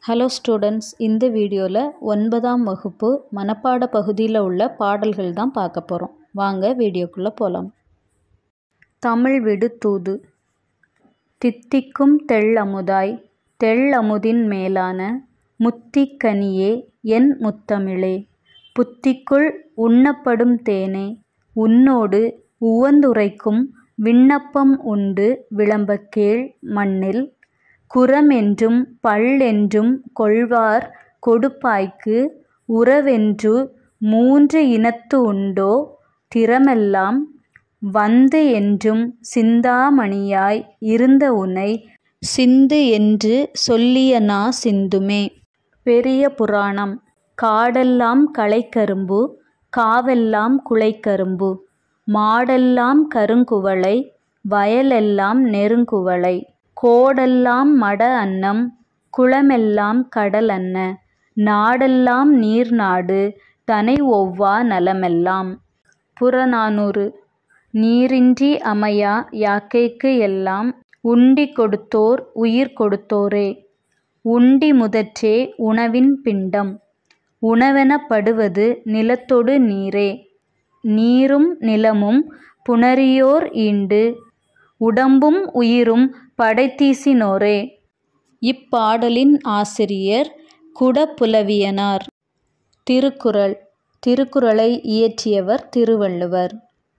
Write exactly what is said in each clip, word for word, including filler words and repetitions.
Hello students, இந்த வீடியோவில் ஒன்பதாம் வகுப்பு மனப்பாட பகுதியில் உள்ள பாடல்கள் தான் பார்க்க போகிறோம். வாங்க வீடியோக்குள்ளே போகலாம். தமிழ் விடு தூது. தித்திக்கும் தெள்ளமுதாய் தெள்ளமுதின் மேலான முத்திக்கனியே என் முத்தமிழே, புத்திக்குள் உண்ணப்படும் தேனே, உன்னோடு உவந்துரைக்கும் விண்ணப்பம் உண்டு விளம்பக்கேள் மண்ணில், குரமென்றும் பல்லென்றும் கொள்வார் கொடுப்பாய்க்கு, உறவென்று மூன்று இனத்து உண்டோ திறமெல்லாம், வந்து என்றும் சிந்தாமணியாய் இருந்த உனை, சிந்து என்று சொல்லிய நா சிந்துமே. பெரிய புராணம். காடெல்லாம் களைக்கரும்பு, காவெல்லாம் குலைக்கரும்பு, மாடெல்லாம் கருங்குவளை, வயலெல்லாம் நெருங்குவளை, கோடெல்லாம் மட அன்னம், குளமெல்லாம் கடல் அன்ன, நாடெல்லாம் நீர்நாடு தனை ஒவ்வா நலமெல்லாம். புறநானூறு. நீரின்றி அமையா யாக்கைக்கு எல்லாம், உண்டி கொடுத்தோர் உயிர் கொடுத்தோரே, உண்டி முதற்றே உணவின் பிண்டம், உணவெனப்படுவது நிலத்தொடு நீரே, நீரும் நிலமும் புணரியோர் ஈண்டு, உடம்பும் உயிரும் படைத்தீசினோரே. இப்பாடலின் ஆசிரியர் குடப்புலவியனார். திருக்குறள். திருக்குறளை இயற்றியவர் திருவள்ளுவர்.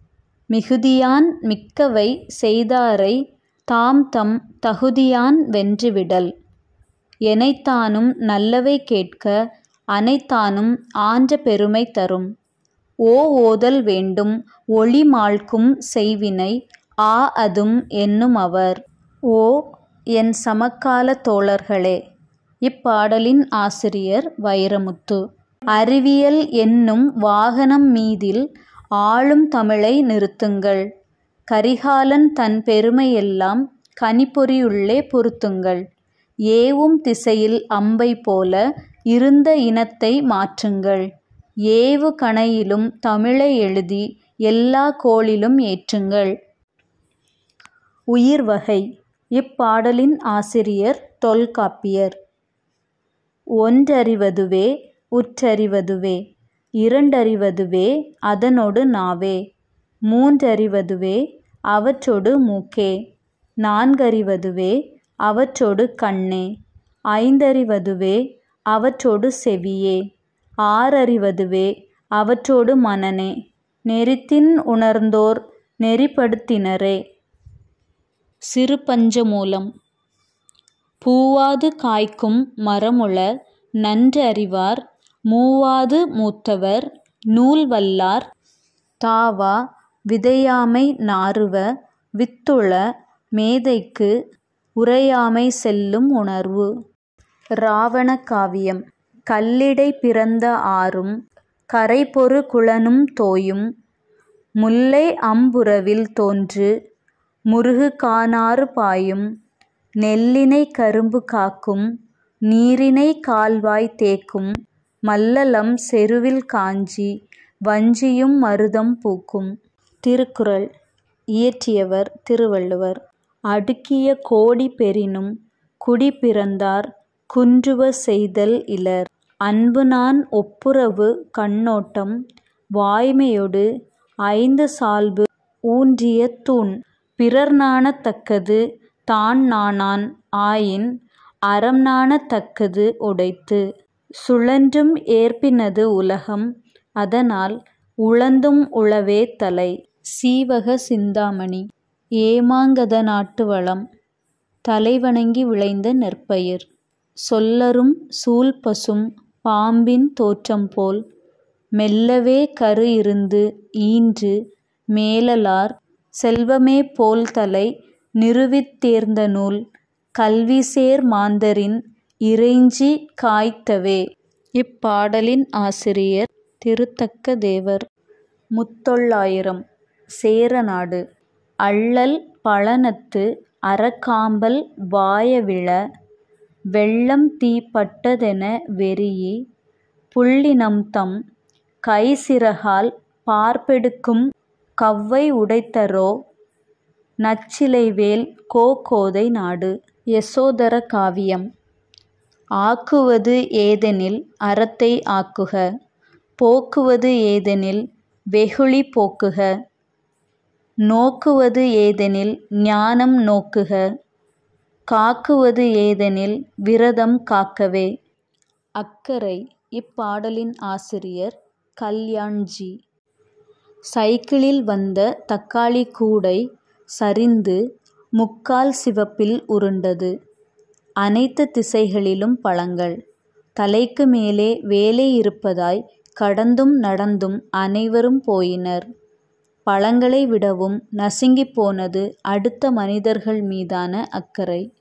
மிகுதியான் மிக்கவை செய்தாரை தாம் தம் தகுதியான் வென்றுவிடல், எனைத்தானும் நல்லவை கேட்க அனைத்தானும் ஆன்ற பெருமை தரும், ஓ ஓதல் வேண்டும் ஒளி மாழ்க்கும் செய்வினை, ஆ அதும் என்னும் அவர். ஓ என் சமகால தோழர்களே. இப்பாடலின் ஆசிரியர் வைரமுத்து. அறிவியல் என்னும் வாகனம் மீதில் ஆளும் தமிழை நிறுத்துங்கள், கரிகாலன் தன் பெருமையெல்லாம் கணிப்பொறியுள்ளே பொருத்துங்கள், ஏவும் திசையில் அம்பை போல இருந்த இனத்தை மாற்றுங்கள், ஏவு கணையிலும் தமிழை எழுதி எல்லா கோளிலும் ஏற்றுங்கள். உயிர் வகை. இப்பாடலின் ஆசிரியர் தொல்காப்பியர். ஒன்றறிவதுவே உற்றறிவதுவே, இரண்டறிவதுவே அதனொடு நாவே, மூன்றறிவதுவே அவற்றொடு மூக்கே, நான்கறிவதுவே அவற்றொடு கண்ணே, ஐந்தறிவதுவே அவற்றொடு செவியே, ஆறறிவதுவே அவற்றொடு மனனே, நெறித்தின் உணர்ந்தோர் நெறிப்படுத்தினரே. சிறுபஞ்சமூலம். பூவாது காய்க்கும் மரமுள நன்று அறிவார், மூவாது மூத்தவர் நூல் வல்லார், தாவா விதையாமை நாறுவ வித்துள மேதைக்கு, உரையாமை செல்லும் உணர்வு. இராவண காவியம். கல்லிடை பிறந்த ஆறும் கரைபொரு குளனும் தோயும், முல்லை அம்புறவில் தோன்று முருகு கானாறு பாயும், நெல்லினை கரும்பு காக்கும் நீரினை கால்வாய் தேக்கும், மல்லலம் செருவில் காஞ்சி வஞ்சியும் மருதம் பூக்கும். திருக்குறள். இயற்றியவர் திருவள்ளுவர். அடுக்கிய கோடி பெறினும் குடி பிறந்தார் குன்றுவ செய்தல் இலர், அன்புநான் ஒப்புரவு கண்ணோட்டம் வாய்மையொடு ஐந்து சால்பு ஊன்றிய தூண், பிறர் நாணத் தக்கது தான் நாணான் ஆயின், அறம் நாணத் தக்கது உடைத்து, சுழன்றும் ஏற்பினது உலகம் அதனால், உழந்தும் உழவே தலை. சீவக சிந்தாமணி. ஏமாங்கத நாட்டு வளம். தலைவணங்கி விளைந்த நெற்பயிர், சொல்லரும் சூழ்பசும் பாம்பின் தோற்றம்போல், மெல்லவே கரு இருந்து ஈன்று மேலலார், செல்வமே போல்தலை நிறுவித் தேர்ந்த நூல், கல்விசேர் மாந்தரின் இறைஞ்சி காய்த்தவே. இப்பாடலின் ஆசிரியர் திருத்தக்க தேவர். முத்தொள்ளாயிரம். சேரநாடு. அள்ளல் பழனத்து அறக்காம்பல் வாயவிழ, வெள்ளம் தீ பட்டதென வெரீஇ, புள்ளினம்தம் கைசிறகால் பார்ப்பெடுக்கும் கவ்வை உடைத்தரோ, நச்சிலைவேல் கோ கோதை நாடு. யசோதர காவியம். ஆக்குவது ஏதெனில் அறத்தை ஆக்குக, போக்குவது ஏதெனில் வெகுளி போக்குக, நோக்குவது ஏதெனில் ஞானம் நோக்குக, காக்குவது ஏதெனில் விரதம் காக்கவே. அக்கரை. இப்பாடலின் ஆசிரியர் கல்யாண்ஜி. சைக்கிளில் வந்த தக்காளி கூடை சரிந்து முக்கால் சிவப்பில் உருண்டது. அனைத்து திசைகளிலும் பழங்கள். தலைக்கு மேலே வேலை இருப்பதாய் கடந்தும் நடந்தும் அனைவரும் போயினர். பழங்களை விடவும் நசுங்கிப் போனது அடுத்த மனிதர்கள் மீதான அக்கறை.